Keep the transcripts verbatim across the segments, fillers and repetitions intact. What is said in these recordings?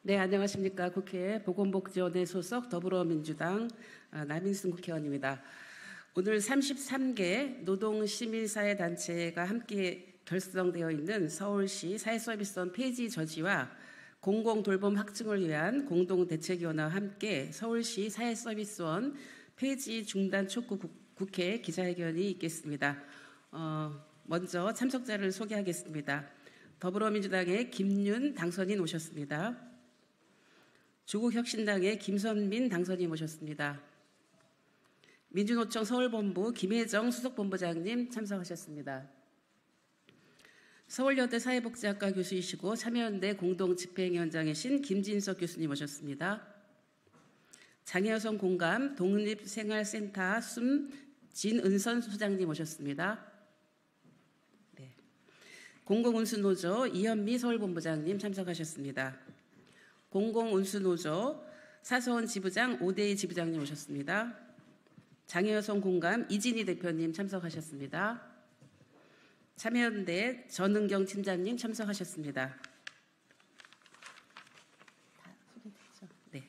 네, 안녕하십니까. 국회 보건복지원의 소속 더불어민주당 남인순 국회의원입니다. 오늘 삼십삼 개 노동시민사회단체가 함께 결성되어 있는 서울시 사회서비스원 폐지 저지와 공공돌봄 확증을 위한 공동대책위원회와 함께 서울시 사회서비스원 폐지 중단 촉구 국회 기자회견이 있겠습니다. 어, 먼저 참석자를 소개하겠습니다. 더불어민주당의 김윤 당선인 오셨습니다. 조국혁신당의 김선민 당선인 모셨습니다. 민주노총 서울본부 김혜정 수석본부장님 참석하셨습니다. 서울여대 사회복지학과 교수이시고 참여연대 공동집행위원장이신 김진석 교수님 모셨습니다. 장애여성 공감 독립생활센터 숨 진은선 소장님 모셨습니다. 네. 공공운수노조 이현미 서울본부장님 참석하셨습니다. 공공운수노조 사서원 지부장 오대희 지부장님 오셨습니다. 장애여성 공감 이진희 대표님 참석하셨습니다. 참여연대 전은경 팀장님 참석하셨습니다. 네.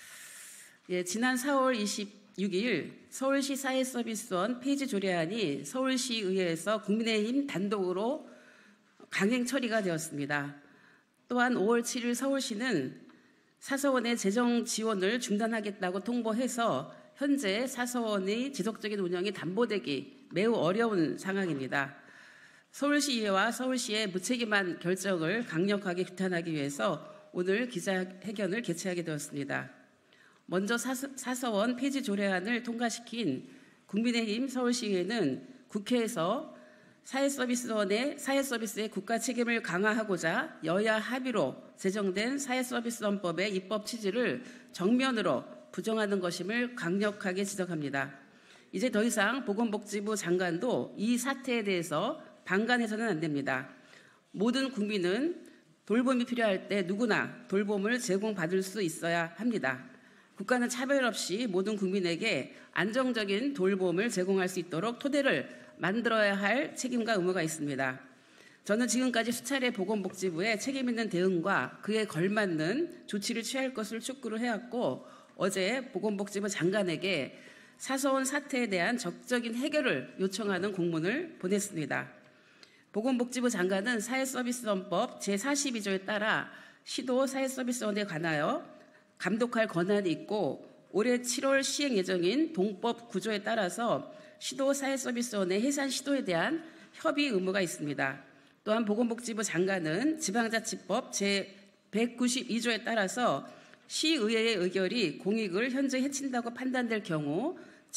예, 지난 사월 이십육일 서울시 사회서비스원 폐지 조례안이 서울시의회에서 국민의힘 단독으로 강행 처리가 되었습니다. 또한 오월 칠일 서울시는 사서원의 재정 지원을 중단하겠다고 통보해서 현재 사서원의 지속적인 운영이 담보되기 매우 어려운 상황입니다. 서울시의회와 서울시의 무책임한 결정을 강력하게 규탄하기 위해서 오늘 기자회견을 개최하게 되었습니다. 먼저 사서원 폐지 조례안을 통과시킨 국민의힘 서울시의회는 국회에서 사회서비스원의 사회서비스의 국가 책임을 강화하고자 여야 합의로 제정된 사회서비스원법의 입법 취지를 정면으로 부정하는 것임을 강력하게 지적합니다. 이제 더 이상 보건복지부 장관도 이 사태에 대해서 방관해서는 안 됩니다. 모든 국민은 돌봄이 필요할 때 누구나 돌봄을 제공받을 수 있어야 합니다. 국가는 차별 없이 모든 국민에게 안정적인 돌봄을 제공할 수 있도록 토대를 만들어야 할 책임과 의무가 있습니다. 저는 지금까지 수차례 보건복지부의 책임있는 대응과 그에 걸맞는 조치를 취할 것을 촉구를 해왔고 어제 보건복지부 장관에게 사서원 사태에 대한 적극적인 해결을 요청하는 공문을 보냈습니다. 보건복지부 장관은 사회서비스원법 제사십이 조에 따라 시도 사회서비스원에 관하여 감독할 권한이 있고 올해 칠월 시행 예정인 동법 구조에 따라서 시도 사회서비스원의 해산 시도에 대한 협의 의무가 있습니다. 또한 보건복지부 장관은 지방자치법 제백구십이 조에 따라서 시의회의 의결이 공익을 현저히 해친다고 판단될 경우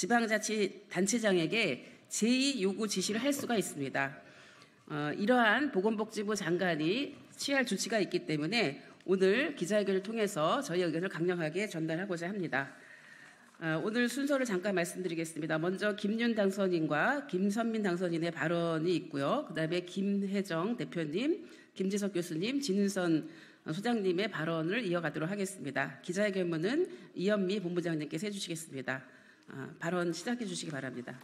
지방자치단체장에게 제의 요구 지시를 할 수가 있습니다. 어, 이러한 보건복지부 장관이 취할 조치가 있기 때문에 오늘 기자회견을 통해서 저희 의견을 강력하게 전달하고자 합니다. 어, 오늘 순서를 잠깐 말씀드리겠습니다. 먼저 김윤 당선인과 김선민 당선인의 발언이 있고요. 그다음에 김혜정 대표님, 김지석 교수님, 진은선 소장님의 발언을 이어가도록 하겠습니다. 기자회견문은 이현미 본부장님께서 해주시겠습니다. 어, 발언 시작해 주시기 바랍니다.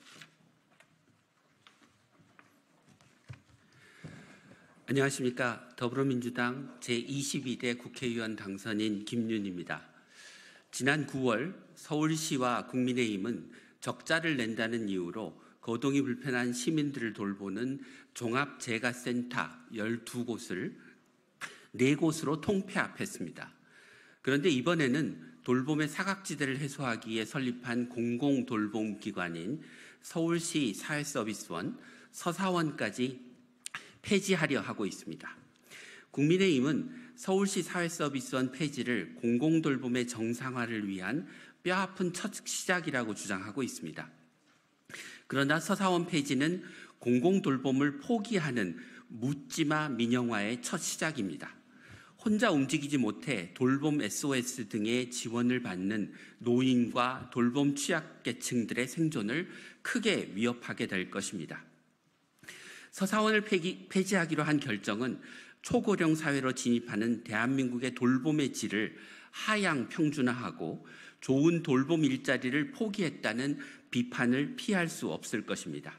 안녕하십니까. 더불어민주당 제이십이 대 국회의원 당선인 김윤입니다. 지난 구월 서울시와 국민의힘은 적자를 낸다는 이유로 거동이 불편한 시민들을 돌보는 종합재가센터 열두 곳을 네 곳으로 통폐합했습니다. 그런데 이번에는 돌봄의 사각지대를 해소하기 위해 설립한 공공돌봄기관인 서울시 사회서비스원 서사원까지 폐지하려 하고 있습니다. 국민의힘은 서울시 사회서비스원 폐지를 공공돌봄의 정상화를 위한 뼈아픈 첫 시작이라고 주장하고 있습니다. 그러나 서사원 폐지는 공공돌봄을 포기하는 묻지마 민영화의 첫 시작입니다. 혼자 움직이지 못해 돌봄 에스오에스 등의 지원을 받는 노인과 돌봄 취약계층들의 생존을 크게 위협하게 될 것입니다. 서사원을 폐기, 폐지하기로 한 결정은 초고령 사회로 진입하는 대한민국의 돌봄의 질을 하향 평준화하고 좋은 돌봄 일자리를 포기했다는 비판을 피할 수 없을 것입니다.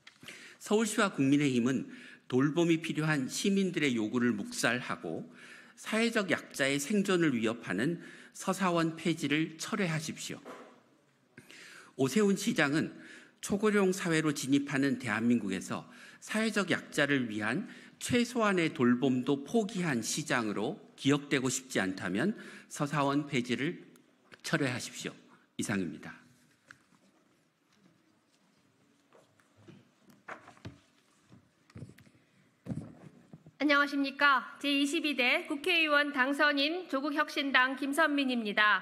서울시와 국민의힘은 돌봄이 필요한 시민들의 요구를 묵살하고 사회적 약자의 생존을 위협하는 서사원 폐지를 철회하십시오. 오세훈 시장은 초고령 사회로 진입하는 대한민국에서 사회적 약자를 위한 최소한의 돌봄도 포기한 시장으로 기억되고 싶지 않다면 서사원 폐지를 철회하십시오. 이상입니다. 안녕하십니까. 제이십이 대 국회의원 당선인 조국혁신당 김선민입니다.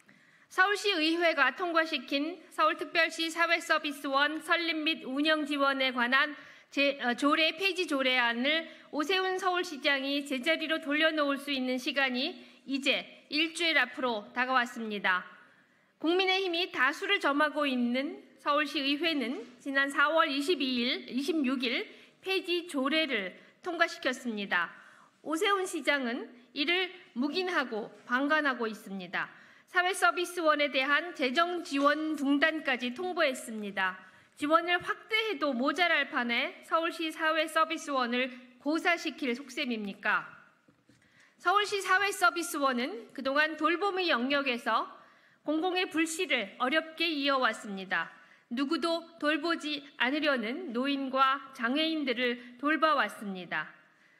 서울시의회가 통과시킨 서울특별시 사회서비스원 설립 및 운영 지원에 관한 제, 어, 조례 폐지 조례안을 오세훈 서울시장이 제자리로 돌려놓을 수 있는 시간이 이제 일주일 앞으로 다가왔습니다. 국민의힘이 다수를 점하고 있는 서울시의회는 지난 사월 이십이일, 이십육일 폐지 조례를 통과시켰습니다. 오세훈 시장은 이를 묵인하고 방관하고 있습니다. 사회서비스원에 대한 재정 지원 중단까지 통보했습니다. 지원을 확대해도 모자랄 판에 서울시 사회서비스원을 고사시킬 속셈입니까? 서울시 사회서비스원은 그동안 돌봄의 영역에서 공공의 불씨를 어렵게 이어왔습니다. 누구도 돌보지 않으려는 노인과 장애인들을 돌봐왔습니다.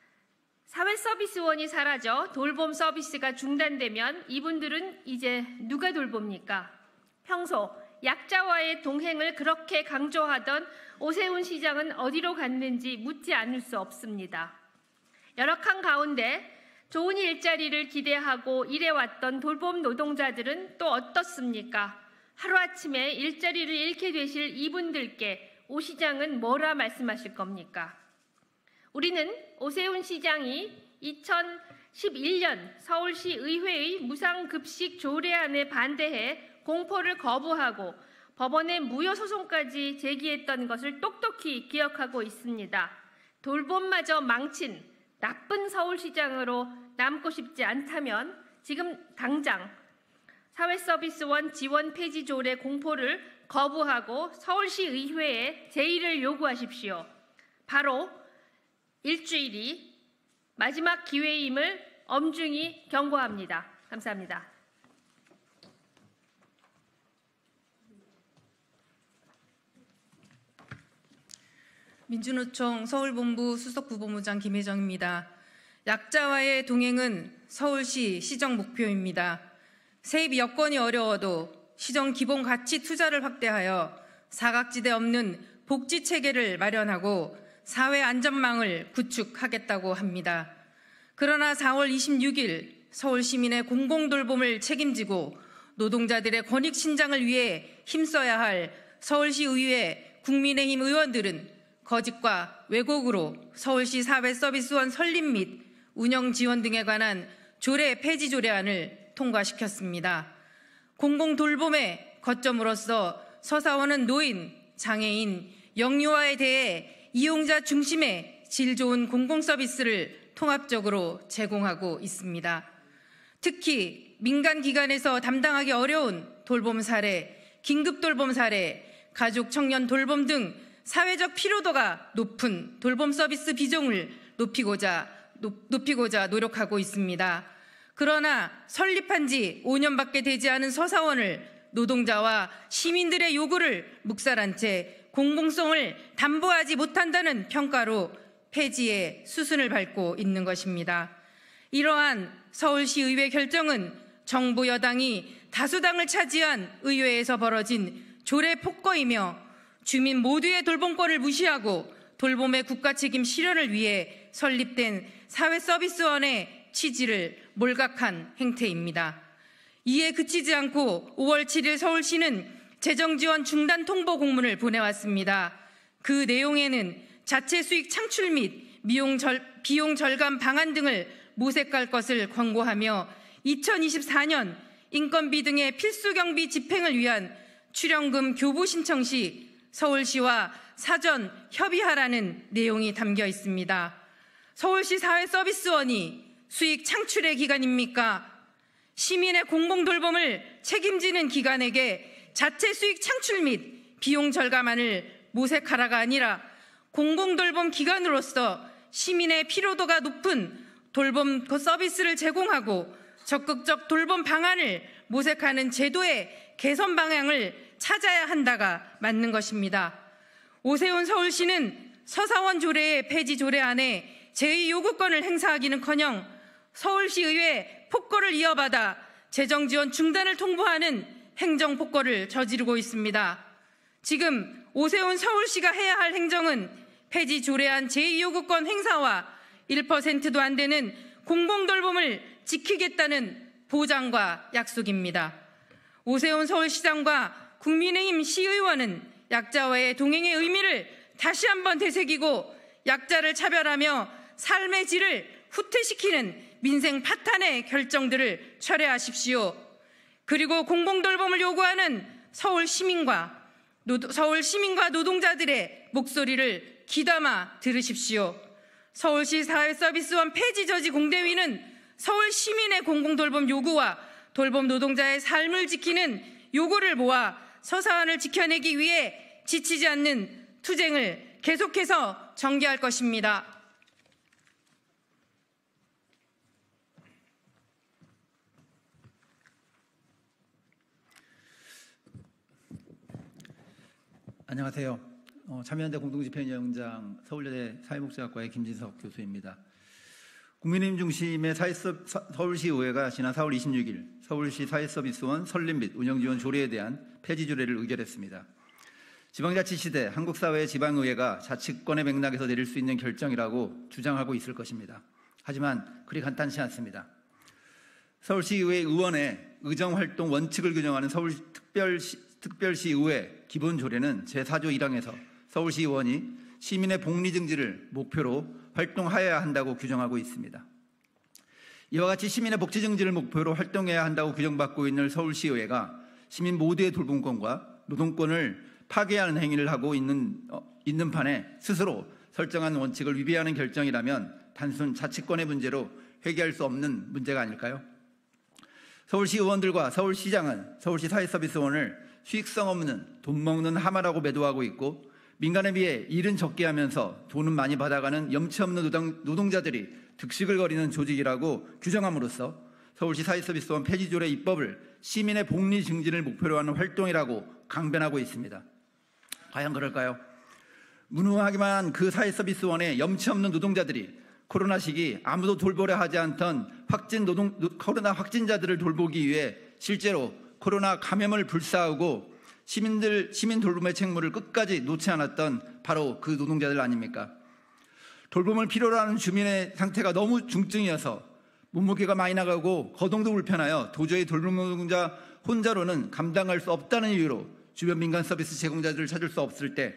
사회서비스원이 사라져 돌봄 서비스가 중단되면 이분들은 이제 누가 돌봅니까? 평소 약자와의 동행을 그렇게 강조하던 오세훈 시장은 어디로 갔는지 묻지 않을 수 없습니다. 열악한 가운데 좋은 일자리를 기대하고 일해왔던 돌봄 노동자들은 또 어떻습니까? 하루아침에 일자리를 잃게 되실 이분들께 오 시장은 뭐라 말씀하실 겁니까? 우리는 오세훈 시장이 이천십일년 서울시 의회의 무상급식 조례안에 반대해 공포를 거부하고 법원에 무효소송까지 제기했던 것을 똑똑히 기억하고 있습니다. 돌봄마저 망친 나쁜 서울시장으로 남고 싶지 않다면 지금 당장 사회서비스원 지원 폐지 조례 공포를 거부하고 서울시 의회에 제의를 요구하십시오. 바로 일주일이 마지막 기회임을 엄중히 경고합니다. 감사합니다. 민주노총 서울본부 수석부본부장 김혜정입니다. 약자와의 동행은 서울시 시정 목표입니다. 세입 여건이 어려워도 시정 기본 가치 투자를 확대하여 사각지대 없는 복지 체계를 마련하고 사회 안전망을 구축하겠다고 합니다. 그러나 사월 이십육일 서울 시민의 공공돌봄을 책임지고 노동자들의 권익 신장을 위해 힘써야 할 서울시 의회 국민의힘 의원들은 거짓과 왜곡으로 서울시 사회서비스원 설립 및 운영 지원 등에 관한 조례 폐지 조례안을 통과시켰습니다. 공공돌봄의 거점으로서 서사원은 노인, 장애인, 영유아에 대해 이용자 중심의 질 좋은 공공서비스를 통합적으로 제공하고 있습니다. 특히 민간기관에서 담당하기 어려운 돌봄 사례, 긴급돌봄 사례, 가족 청년 돌봄 등 사회적 피로도가 높은 돌봄 서비스 비중을 높이고자, 높이고자 노력하고 있습니다. 그러나 설립한 지 오 년밖에 되지 않은 서사원을 노동자와 시민들의 요구를 묵살한 채 공공성을 담보하지 못한다는 평가로 폐지의 수순을 밟고 있는 것입니다. 이러한 서울시의회 결정은 정부 여당이 다수당을 차지한 의회에서 벌어진 조례 폭거이며 주민 모두의 돌봄권을 무시하고 돌봄의 국가 책임 실현을 위해 설립된 사회서비스원의 취지를 몰각한 행태입니다. 이에 그치지 않고 오월 칠일 서울시는 재정지원 중단 통보 공문을 보내왔습니다. 그 내용에는 자체 수익 창출 및 미용 절, 비용 절감 방안 등을 모색할 것을 권고하며 이천이십사년 인건비 등의 필수 경비 집행을 위한 출연금 교부 신청 시 서울시와 사전 협의하라는 내용이 담겨 있습니다. 서울시 사회서비스원이 수익 창출의 기관입니까? 시민의 공공돌봄을 책임지는 기관에게 자체 수익 창출 및 비용 절감안을 모색하라가 아니라 공공돌봄 기관으로서 시민의 피로도가 높은 돌봄 서비스를 제공하고 적극적 돌봄 방안을 모색하는 제도의 개선 방향을 찾아야 한다가 맞는 것입니다. 오세훈 서울시는 서사원 조례의 폐지 조례안에 제의 요구권을 행사하기는커녕 서울시의회 폭거를 이어받아 재정지원 중단을 통보하는 행정폭거를 저지르고 있습니다. 지금 오세훈 서울시가 해야 할 행정은 폐지 조례안 제의 요구권 행사와 일 퍼센트도 안 되는 공공돌봄을 지키겠다는 보장과 약속입니다. 오세훈 서울시장과 국민의힘 시의원은 약자와의 동행의 의미를 다시 한번 되새기고 약자를 차별하며 삶의 질을 후퇴시키는 민생 파탄의 결정들을 철회하십시오. 그리고 공공돌봄을 요구하는 서울 시민과 노, 서울 시민과 노동자들의 목소리를 귀담아 들으십시오. 서울시 사회서비스원 폐지 저지 공대위는 서울 시민의 공공돌봄 요구와 돌봄 노동자의 삶을 지키는 요구를 모아 서사안을 지켜내기 위해 지치지 않는 투쟁을 계속해서 전개할 것입니다. 안녕하세요. 어, 참여연대 공동집행위원장 서울여대 사회복지학과의 김진석 교수입니다. 국민의힘 중심의 사회서, 서울시의회가 지난 사월 이십육일 서울시 사회서비스원 설립 및 운영지원 조례에 대한 폐지 조례를 의결했습니다. 지방자치시대 한국사회의 지방의회가 자치권의 맥락에서 내릴 수 있는 결정이라고 주장하고 있을 것입니다. 하지만 그리 간단치 않습니다. 서울시의회 의원의 의정활동 원칙을 규정하는 서울특별시 특별시의회 기본조례는 제사조 일항에서 서울시의원이 시민의 복리증진을 목표로 활동하여야 한다고 규정하고 있습니다. 이와 같이 시민의 복지증진을 목표로 활동해야 한다고 규정받고 있는 서울시의회가 시민 모두의 돌봄권과 노동권을 파괴하는 행위를 하고 있는, 어, 있는 판에 스스로 설정한 원칙을 위배하는 결정이라면 단순 자치권의 문제로 해결할 수 없는 문제가 아닐까요? 서울시 의원들과 서울시장은 서울시 사회서비스원을 수익성 없는 돈 먹는 하마라고 매도하고 있고 민간에 비해 일은 적게 하면서 돈은 많이 받아가는 염치 없는 노동, 노동자들이 득식을 거리는 조직이라고 규정함으로써 서울시 사회서비스원 폐지조례 입법을 시민의 복리 증진을 목표로 하는 활동이라고 강변하고 있습니다. 과연 그럴까요? 무능하기만 그 사회서비스원의 염치 없는 노동자들이 코로나 시기 아무도 돌보려 하지 않던 확진 노동, 코로나 확진자들을 돌보기 위해 실제로 코로나 감염을 불사하고 시민들, 시민 돌봄의 책무를 끝까지 놓지 않았던 바로 그 노동자들 아닙니까? 돌봄을 필요로 하는 주민의 상태가 너무 중증이어서 몸무게가 많이 나가고 거동도 불편하여 도저히 돌봄 노동자 혼자로는 감당할 수 없다는 이유로 주변 민간 서비스 제공자들을 찾을 수 없을 때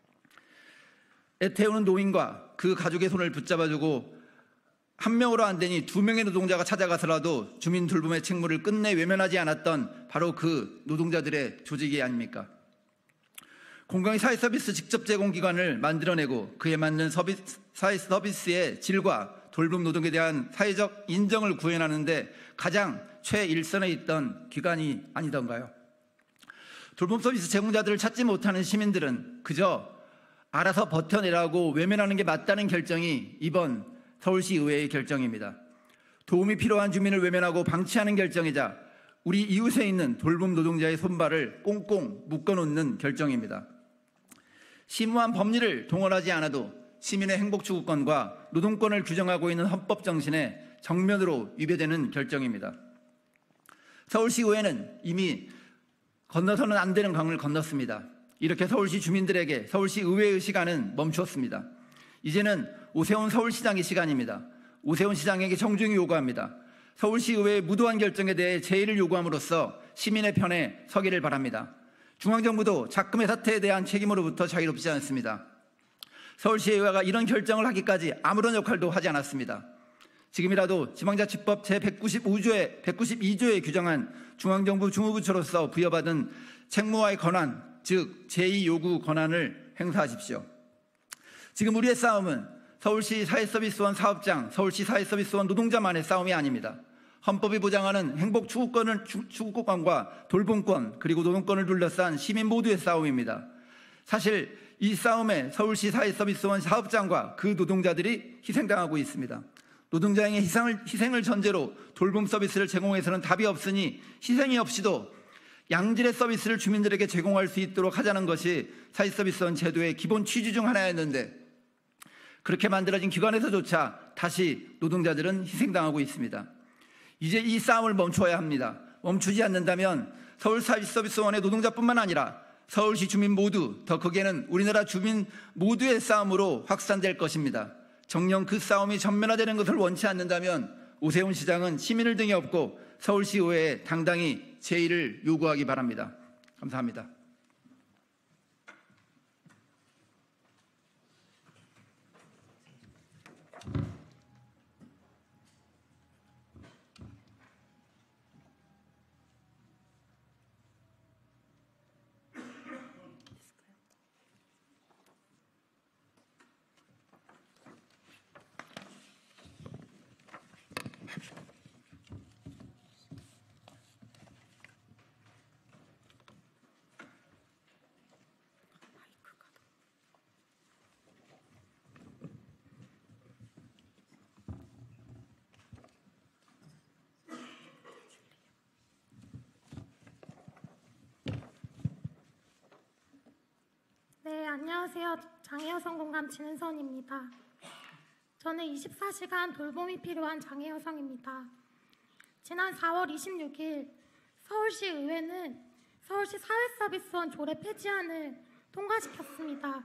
애태우는 노인과 그 가족의 손을 붙잡아주고 한 명으로 안 되니 두 명의 노동자가 찾아가서라도 주민 돌봄의 책무를 끝내 외면하지 않았던 바로 그 노동자들의 조직이 아닙니까? 공공의 사회서비스 직접 제공기관을 만들어내고 그에 맞는 서비스, 사회서비스의 질과 돌봄 노동에 대한 사회적 인정을 구현하는데 가장 최일선에 있던 기관이 아니던가요? 돌봄 서비스 제공자들을 찾지 못하는 시민들은 그저 알아서 버텨내라고 외면하는 게 맞다는 결정이 이번 서울시 의회의 결정입니다. 도움이 필요한 주민을 외면하고 방치하는 결정이자 우리 이웃에 있는 돌봄 노동자의 손발을 꽁꽁 묶어놓는 결정입니다. 심오한 법리를 동원하지 않아도 시민의 행복 추구권과 노동권을 규정하고 있는 헌법 정신에 정면으로 위배되는 결정입니다. 서울시 의회는 이미 건너서는 안 되는 강을 건넜습니다. 이렇게 서울시 주민들에게 서울시 의회의 시간은 멈추었습니다. 이제는 오세훈 서울시장의 시간입니다. 오세훈 시장에게 정중히 요구합니다. 서울시 의회의 무도한 결정에 대해 제의를 요구함으로써 시민의 편에 서기를 바랍니다. 중앙정부도 작금의 사태에 대한 책임으로부터 자유롭지 않습니다. 서울시의회가 이런 결정을 하기까지 아무런 역할도 하지 않았습니다. 지금이라도 지방자치법 제백구십오조에, 백구십이조에 규정한 중앙정부 중후부처로서 부여받은 책무와의 권한, 즉 제의 요구 권한을 행사하십시오. 지금 우리의 싸움은 서울시 사회서비스원 사업장, 서울시 사회서비스원 노동자만의 싸움이 아닙니다. 헌법이 보장하는 행복 추구권을, 추구권과 돌봄권 그리고 노동권을 둘러싼 시민 모두의 싸움입니다. 사실 이 싸움에 서울시 사회서비스원 사업장과 그 노동자들이 희생당하고 있습니다. 노동자의 희생을, 희생을 전제로 돌봄 서비스를 제공해서는 답이 없으니 희생이 없이도 양질의 서비스를 주민들에게 제공할 수 있도록 하자는 것이 사회서비스원 제도의 기본 취지 중 하나였는데 그렇게 만들어진 기관에서조차 다시 노동자들은 희생당하고 있습니다. 이제 이 싸움을 멈춰야 합니다. 멈추지 않는다면 서울사회서비스원의 노동자뿐만 아니라 서울시 주민 모두, 더 크게는 우리나라 주민 모두의 싸움으로 확산될 것입니다. 정녕 그 싸움이 전면화되는 것을 원치 않는다면 오세훈 시장은 시민을 등에 업고 서울시의회에 당당히 제의를 요구하기 바랍니다. 감사합니다. 네, 안녕하세요. 장애여성 공감 진은선입니다. 저는 이십사 시간 돌봄이 필요한 장애여성입니다. 지난 사월 이십육일 서울시 의회는 서울시 사회서비스원 조례 폐지안을 통과시켰습니다.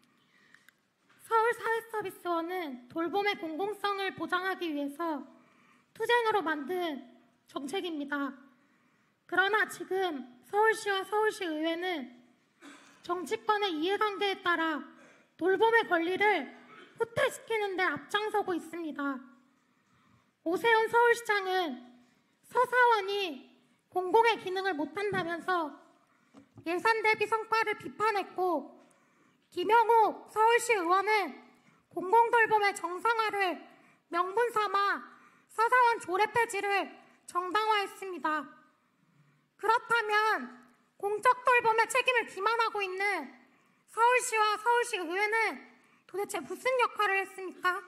서울 사회서비스원은 돌봄의 공공성을 보장하기 위해서 투쟁으로 만든 정책입니다. 그러나 지금 서울시와 서울시 의회는 정치권의 이해관계에 따라 돌봄의 권리를 후퇴시키는 데 앞장서고 있습니다. 오세훈 서울시장은 서사원이 공공의 기능을 못한다면서 예산 대비 성과를 비판했고, 김영욱 서울시 의원은 공공돌봄의 정상화를 명분 삼아 서사원 조례 폐지를 정당화했습니다. 그렇다면 공적 돌봄의 책임을 기만하고 있는 서울시와 서울시 의회는 도대체 무슨 역할을 했습니까?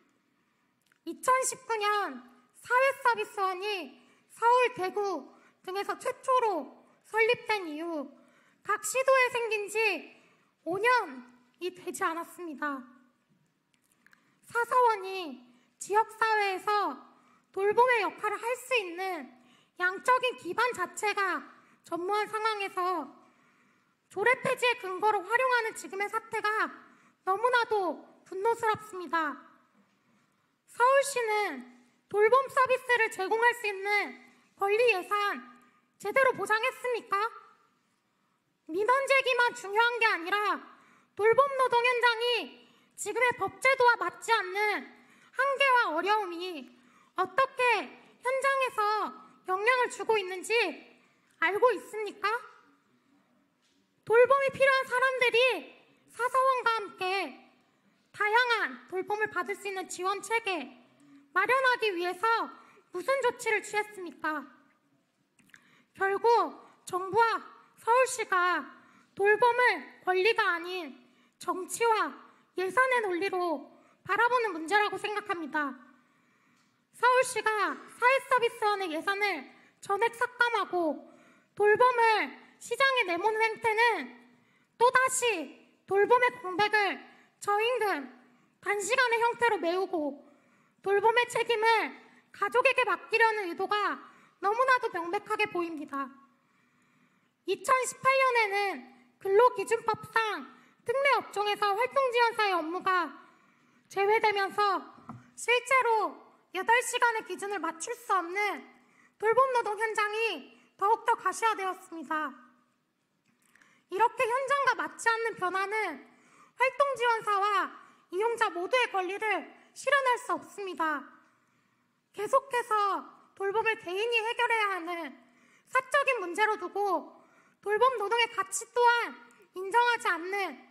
이천십구 년 사회서비스원이 서울, 대구 등에서 최초로 설립된 이후 각 시도에 생긴 지 오 년이 되지 않았습니다. 사서원이 지역사회에서 돌봄의 역할을 할 수 있는 양적인 기반 자체가 전무한 상황에서 조례 폐지의 근거로 활용하는 지금의 사태가 너무나도 분노스럽습니다. 서울시는 돌봄 서비스를 제공할 수 있는 권리 예산 제대로 보장했습니까? 민원 제기만 중요한 게 아니라 돌봄 노동 현장이 지금의 법제도와 맞지 않는 한계와 어려움이 어떻게 현장에서 영향을 주고 있는지 알고 있습니까? 돌봄이 필요한 사람들이 사서원과 함께 다양한 돌봄을 받을 수 있는 지원 체계 마련하기 위해서 무슨 조치를 취했습니까? 결국 정부와 서울시가 돌봄을 권리가 아닌 정치와 예산의 논리로 바라보는 문제라고 생각합니다. 서울시가 사회서비스원의 예산을 전액 삭감하고 돌봄을 시장에 내모는 행태는 또다시 돌봄의 공백을 저임금, 단시간의 형태로 메우고 돌봄의 책임을 가족에게 맡기려는 의도가 너무나도 명백하게 보입니다. 이천십팔 년에는 근로기준법상 특례업종에서 활동지원사의 업무가 제외되면서 실제로 여덟 시간의 기준을 맞출 수 없는 돌봄 노동 현장이 더욱더 가시화되었습니다. 이렇게 현장과 맞지 않는 변화는 활동지원사와 이용자 모두의 권리를 실현할 수 없습니다. 계속해서 돌봄을 개인이 해결해야 하는 사적인 문제로 두고 돌봄 노동의 가치 또한 인정하지 않는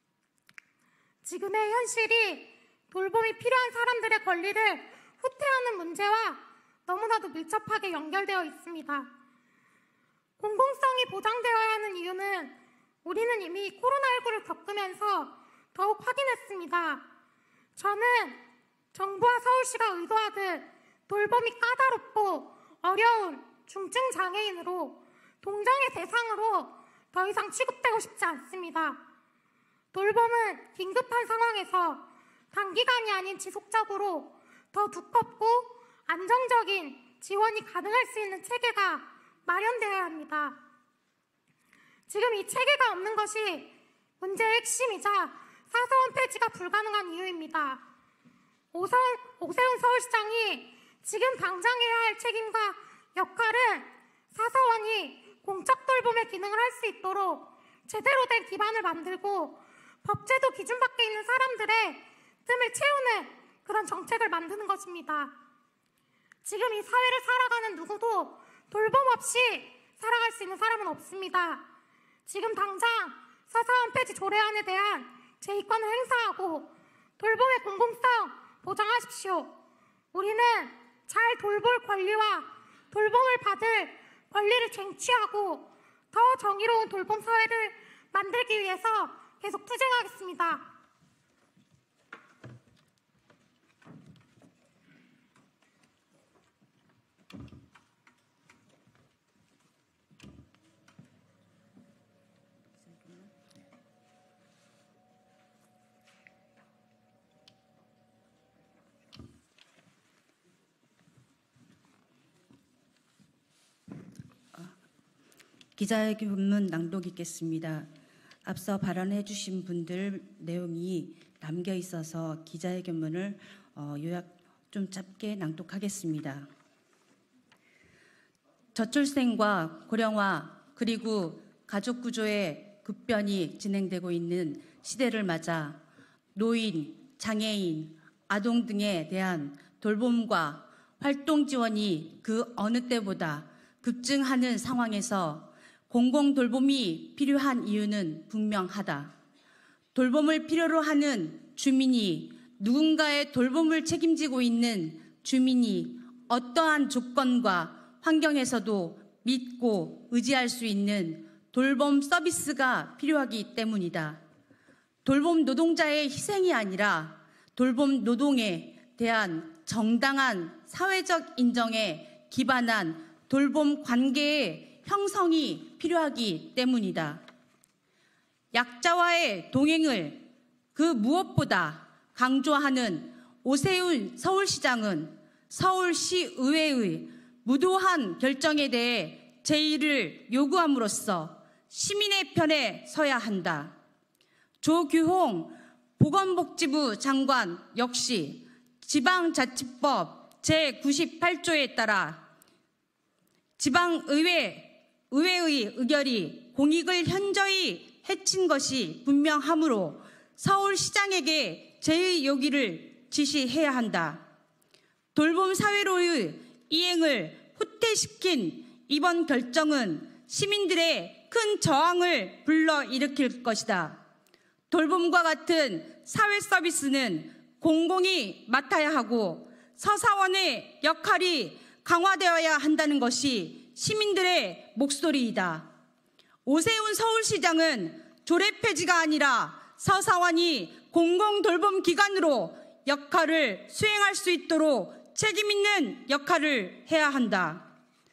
지금의 현실이 돌봄이 필요한 사람들의 권리를 후퇴하는 문제와 너무나도 밀접하게 연결되어 있습니다. 공공성이 보장되어야 하는 이유는 우리는 이미 코로나십구를 겪으면서 더욱 확인했습니다. 저는 정부와 서울시가 의도하듯 돌봄이 까다롭고 어려운 중증 장애인으로 동정의 대상으로 더 이상 취급되고 싶지 않습니다. 돌봄은 긴급한 상황에서 단기간이 아닌 지속적으로 더 두껍고 안정적인 지원이 가능할 수 있는 체계가 마련되어야 합니다. 지금 이 체계가 없는 것이 문제의 핵심이자 사서원 폐지가 불가능한 이유입니다. 오세훈, 오세훈 서울시장이 지금 당장 해야 할 책임과 역할은 사서원이 공적 돌봄의 기능을 할 수 있도록 제대로 된 기반을 만들고 법제도 기준 밖에 있는 사람들의 틈을 채우는 그런 정책을 만드는 것입니다. 지금 이 사회를 살아가는 누구도 돌봄 없이 살아갈 수 있는 사람은 없습니다. 지금 당장 서사원 폐지 조례안에 대한 제의권을 행사하고 돌봄의 공공성 보장하십시오. 우리는 잘 돌볼 권리와 돌봄을 받을 권리를 쟁취하고 더 정의로운 돌봄 사회를 만들기 위해서 계속 투쟁하겠습니다. 기자회견문 낭독 있겠습니다. 앞서 발언해 주신 분들 내용이 남겨 있어서 기자회견문을 어, 요약 좀 짧게 낭독하겠습니다. 저출생과 고령화 그리고 가족 구조의 급변이 진행되고 있는 시대를 맞아 노인, 장애인, 아동 등에 대한 돌봄과 활동 지원이 그 어느 때보다 급증하는 상황에서 공공 돌봄이 필요한 이유는 분명하다. 돌봄을 필요로 하는 주민이 누군가의 돌봄을 책임지고 있는 주민이 어떠한 조건과 환경에서도 믿고 의지할 수 있는 돌봄 서비스가 필요하기 때문이다. 돌봄 노동자의 희생이 아니라 돌봄 노동에 대한 정당한 사회적 인정에 기반한 돌봄 관계의 형성이 필요하기 때문이다. 약자와의 동행을 그 무엇보다 강조하는 오세훈 서울시장은 서울시의회의 무도한 결정에 대해 제의를 요구함으로써 시민의 편에 서야 한다. 조규홍 보건복지부 장관 역시 지방자치법 제구십팔 조에 따라 지방의회 의회의 의결이 공익을 현저히 해친 것이 분명하므로 서울시장에게 제의 요구를 지시해야 한다. 돌봄 사회로의 이행을 후퇴시킨 이번 결정은 시민들의 큰 저항을 불러일으킬 것이다. 돌봄과 같은 사회 서비스는 공공이 맡아야 하고 서사원의 역할이 강화되어야 한다는 것이 시민들의 목소리이다. 오세훈 서울시장은 조례 폐지가 아니라 서사원이 공공돌봄기관으로 역할을 수행할 수 있도록 책임있는 역할을 해야 한다.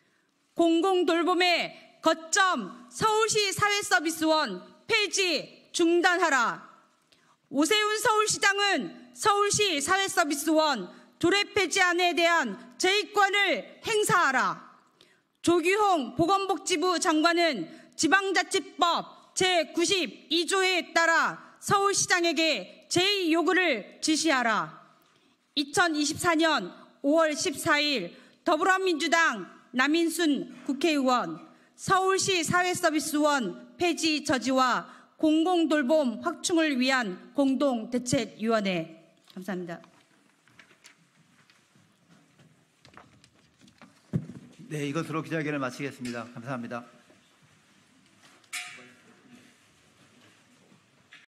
공공돌봄의 거점 서울시 사회서비스원 폐지 중단하라. 오세훈 서울시장은 서울시 사회서비스원 조례 폐지안에 대한 제의권을 행사하라. 조규홍 보건복지부 장관은 지방자치법 제구십이 조에 따라 서울시장에게 제의 요구를 지시하라. 이천이십사 년 오월 십사일 더불어민주당 남인순 국회의원 서울시 사회서비스원 폐지 저지와 공공돌봄 확충을 위한 공동대책위원회. 감사합니다. 네, 이것으로 기자회견을 마치겠습니다. 감사합니다.